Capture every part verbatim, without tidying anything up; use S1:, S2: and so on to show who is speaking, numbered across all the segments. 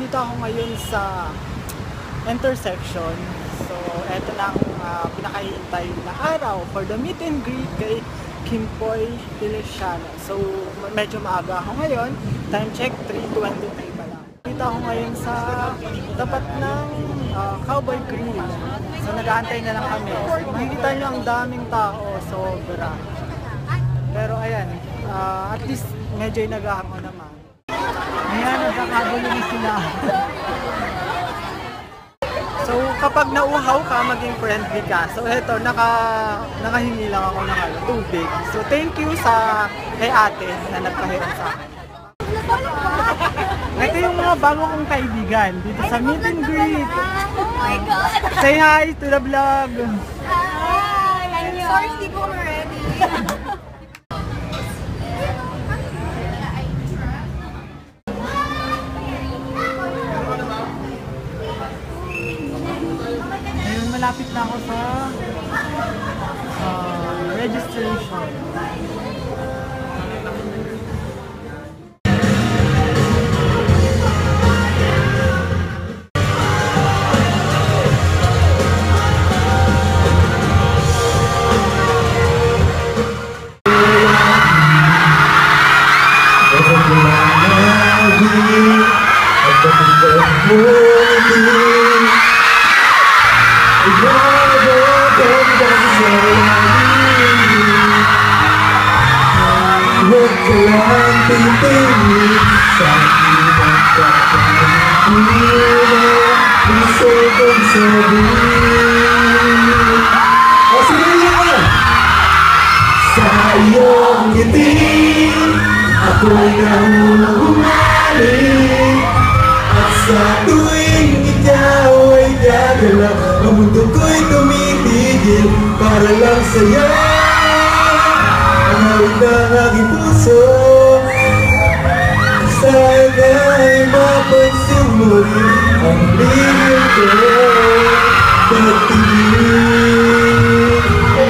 S1: nandito ako ngayon sa intersection. So, eto lang uh, pinakahihintay na araw for the meet and greet kay Kimpoy Feliciano. So, medyo maaga ako ngayon. Time check, three twenty-three pa lang. Nandito ako ngayon sa tapat ng uh, Cowboy Grill. So, nag-aantay na lang kami. Makikita nyo ang daming tao, sobra. Pero ayan, uh, at least medyo nag-ahang ko naman. Ayan, nagkakagulo na sila. So, kapag nauhaw ka, maging friendly ka. So, eto, naka, nakahingi lang ako ng ano, tubig. So, thank you sa kay ate na nagpahiram sa akin. Ito yung mga bago kong kaibigan dito sa meet and greet.
S2: Oh my God!
S1: Say hi to the vlog!
S2: Hi! Sorry, hindi ko ready.
S1: Malapit na ako sa uh, registration.
S3: Sa iyong ngiti, ako'y nahuhumalik. At sa tuwing ikaw ay gagalaw, ang mundo ko'y tumitigil para lang sa'yo. Ang hawig ng aking puso, sana'y mapansin mo rin ang lingin ko. Pagtingin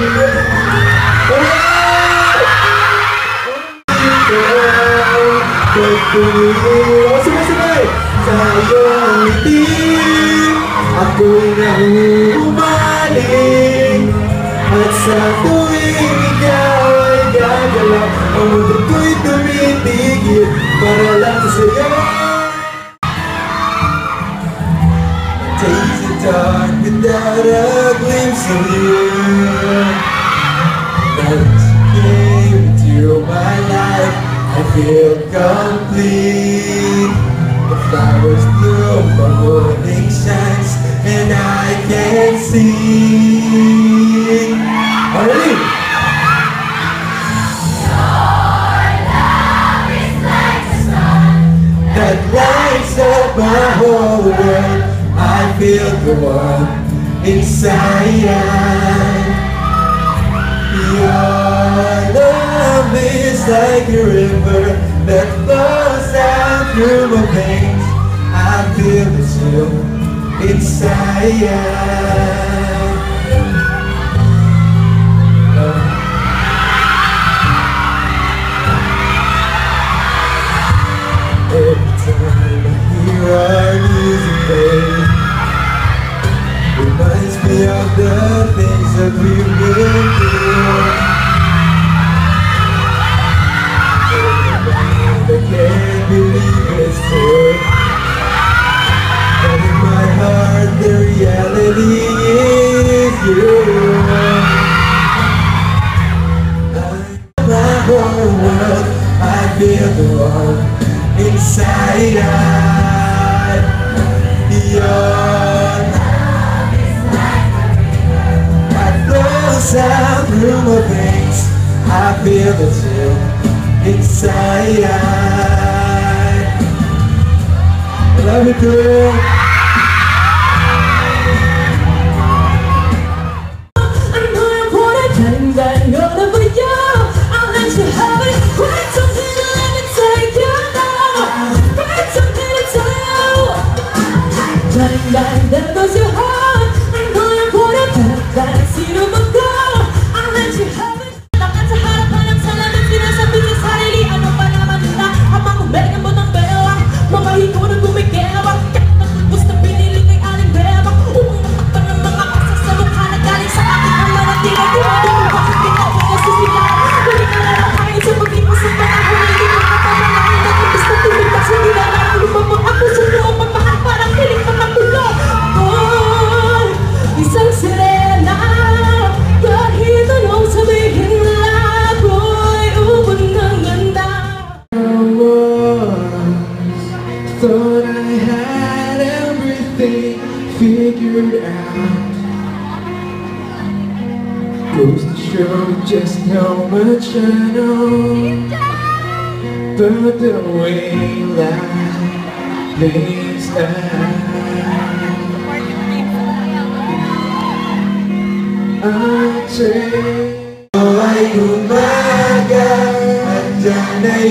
S3: Pagtingin Sabay-sabay! Sa iyong ngiti, ako'y nahuhumaling. At sa tuwing ikaw ay gagalaw, ang mundo ko'y tumitigil para lang sa'yo. Days are dark without a glimpse of you. But you came into my life, I feel complete. The flowers bloom, the morning shines, and I can sing. Already? Your love is like the sun that lights up my whole world. I feel the one inside. Your love is like a river that flows out through my veins. I feel the chill inside. Every time I hear our music play, reminds me of the things that we've been through. I can't believe it's true, but in my heart the reality is you. My whole world, I feel the one inside. Your out through my veins, I feel the chill inside. Love you, girl. I know I want it, and I know that for you, I'll let you have it. Write something to let me take you now. Write something to tell you. Bang, bang, there goes your heart. I know I want it, but I see you my girl. Ano pa naman na habang humihinga mo ng pera, mga hikaw na gumigela. show just how much I know, but the way life plays out, I take. Ay umaga, andyan ay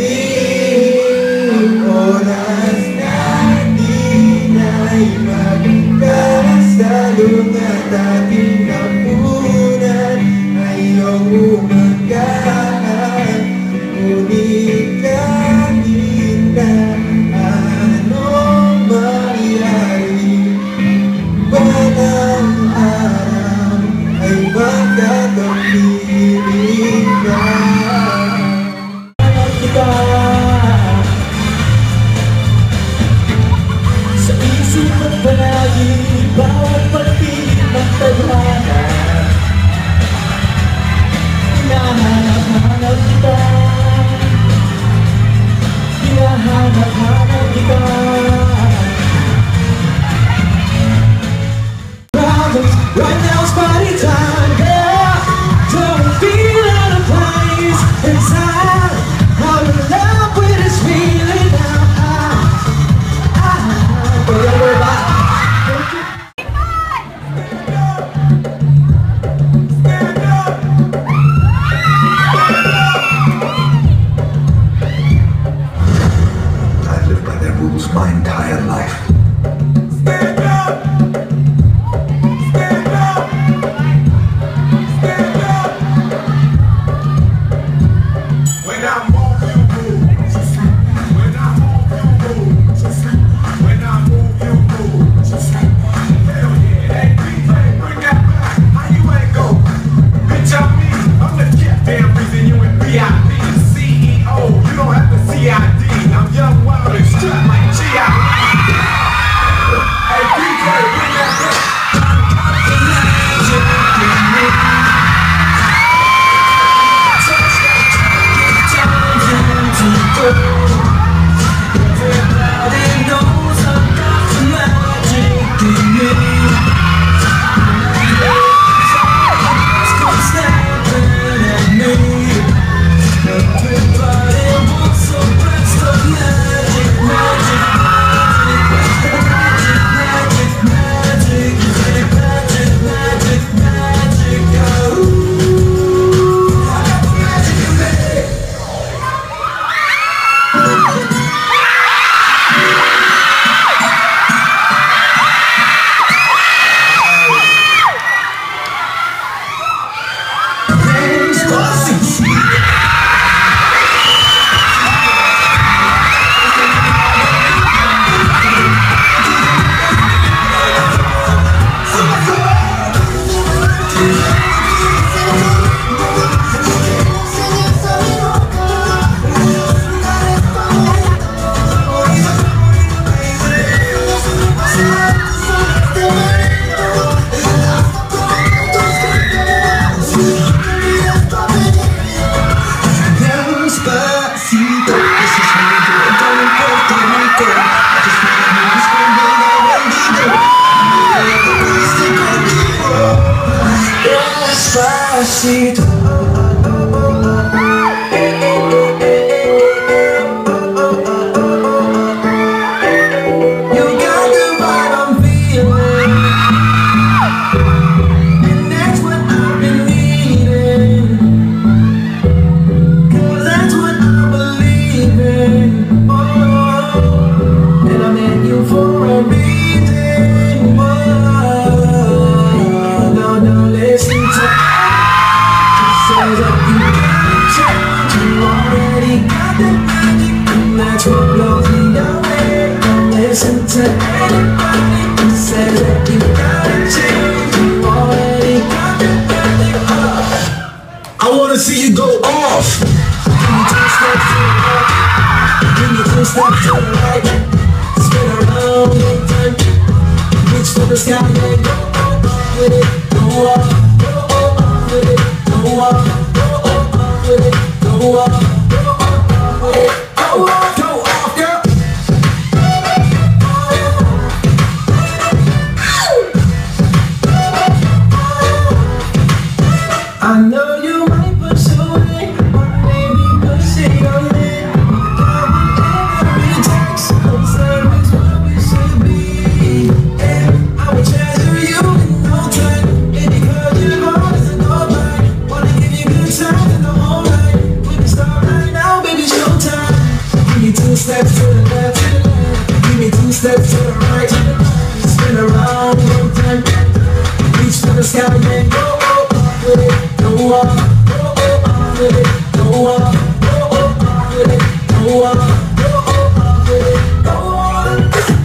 S3: kaming oras na di na'y magkakasalong at ating napunan ay iyong umanggaan. Ngunit kanina, anong mangyari? Balang araw ay magkakapiling ka. Kita sa isip at palagi, bawat pagpilit ng tadhana. Hinahanap-hanap kita, hinahanap-hanap kita. Right now it's party time, yeah. Don't feel out of place inside. I'm in love with this feeling now. I, I, everybody. Stand up, stand up. I've lived by their rules my entire life. Stand up. Despacito. You got the vibe I'm feeling, and that's what I've been needing, 'cause that's what I believe in. Oh, and I met you for a reason. Oh, no, no, listen to says that you gotta change. You already got the magic, and that's what blows me away. Don't listen to anybody who says that you gotta change. You already got the magic. uh. I wanna see you go off. Give me two steps to the left, give me two steps to the right. Spin around one time, reach for the sky and go up with it. Go up, go up with it. Go up, go up with it. Go up, go up with it. Go up, go off, girl. I know on, go on with it, go on, go on with it, go on, go on with it, go on.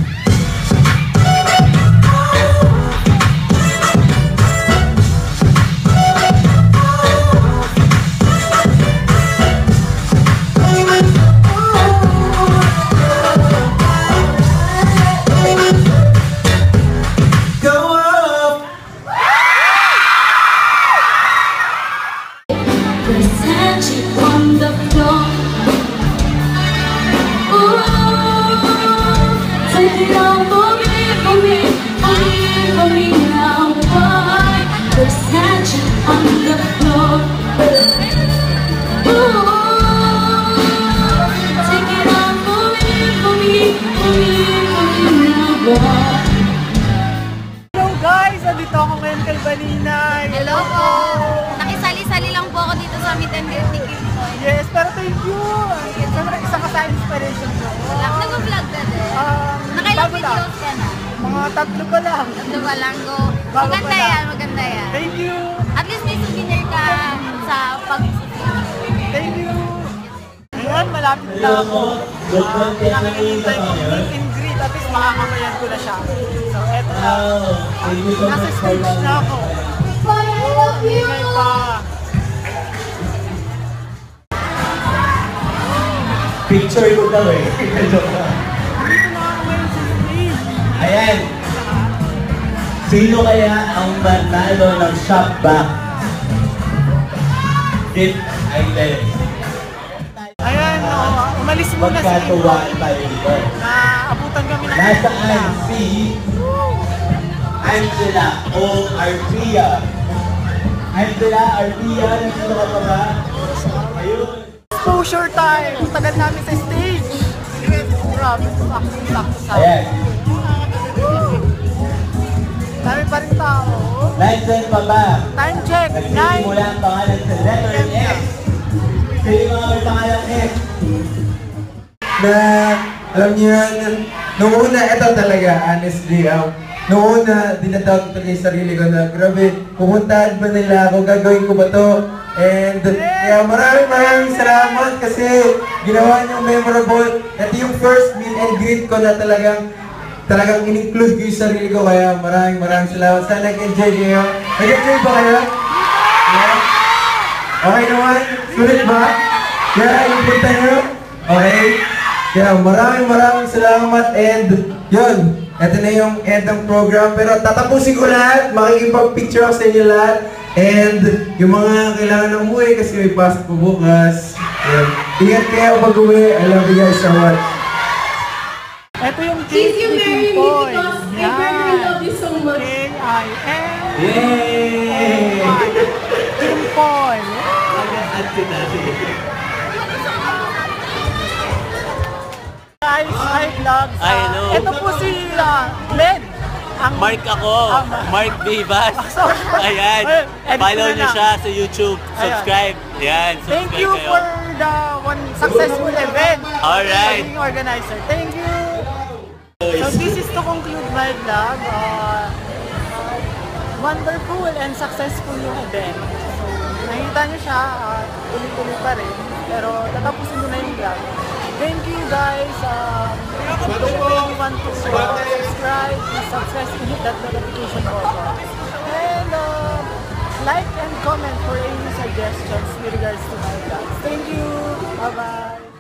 S1: Hello guys! Andito ako ngayon kay Baninay.
S2: Hello po. Nakisali-sali lang po ako dito sa meet and greet ni Kimpoy.
S1: Yes, pero thank you! Siyempre, isa ka sa inspiration ko.
S2: Wala, nag-vlog ka din.
S1: Um,
S2: Nakailang
S1: bago lang.
S2: videos ka na?
S1: Mga tatlo pa lang.
S2: Tatlo pa lang, go.
S1: Bago
S2: Maganda
S1: pa lang.
S2: yan, maganda yan.
S1: Thank you!
S2: At least may souvenir ka sa pag
S1: Thank you! Ayan, malapit na ako. Uh, Nakikintay ko meet and greet. At least makakamayan ko na siya. So, eto na. Nasa stage na ako. Ingay pa.
S4: Picture ko daw eh. Joke lang.
S1: Dito na ako ngayon sa stage.
S4: Ayan. Sino kaya ang manalo ng shop back? Gift item.
S1: Ayan, oh, umalis muna si
S4: Magkatuwaan
S1: Kimpoy.
S4: tayo dito.
S1: Naabutan kami ng
S4: Nasaan si Angela o Arpia? Angela, Arpia, nandito ka pa ba? Ayun.
S1: exposure time. Tagal namin sa stage. Grabe, sakto-sakto sa
S4: Ayan.
S1: dami pa rin tao.
S4: Nandyan pa ba?
S1: Time check, nine.
S4: Nagsimula ang pangalan sa letter F. Sino mga may pangalan F?
S5: Na, alam niyo yan, nung una, ito talaga, honestly, um, nung una, dinatawag ko talaga yung sarili ko na, grabe, pupuntahan ba nila ako, gagawin ko ba to? And, kaya maraming maraming salamat kasi ginawa niyong memorable. Ito yung first meet and greet ko na talagang, talagang in-include ko yung sarili ko, kaya maraming maraming salamat. Sana nag-enjoy kayo. Nag-enjoy ba kayo? Yeah? Okay naman? Sulit ba? Yeah, yung punta niyo? Okay? Kaya maraming maraming salamat and yun, ito na yung end ng program pero tatapusin ko lahat, makikipag-picture ako sa inyo lahat and yung mga kailangan ng umuwi kasi may pasok po bukas. Yun. Ingat kayo pag uwi. I love you guys so much.
S1: Ito yung
S3: Please
S1: cake
S3: you
S1: ni
S3: marry me
S1: Kimpoy.
S3: because I very love you so much.
S1: K I M
S4: Yay!
S1: Kimpoy. Guys, hi vlogs.
S6: Hi, hello.
S1: Ito po si uh, Glenn. Ang
S6: Mark ako,
S1: Ah, Ma-
S6: Mark Vivas.
S1: sorry.
S6: Ayan,
S1: Ayun, edit
S6: follow
S1: ko na
S6: niyo
S1: lang.
S6: siya sa YouTube, subscribe. Ayan,
S1: Thank
S6: subscribe
S1: you
S6: kayo.
S1: for the one successful event.
S6: Alright.
S1: Being organizer. Thank you. So this is to conclude my vlog. Uh, wonderful and successful yung event. So nakita niyo siya, uh, tuloy-tuloy pa rin. Pero tatapusin ko na yung vlog. Thank you guys. Um, if you want to uh, subscribe, please subscribe and hit that notification button. And uh, like and comment for any suggestions with regards to my vlogs. Thank you. Bye-bye.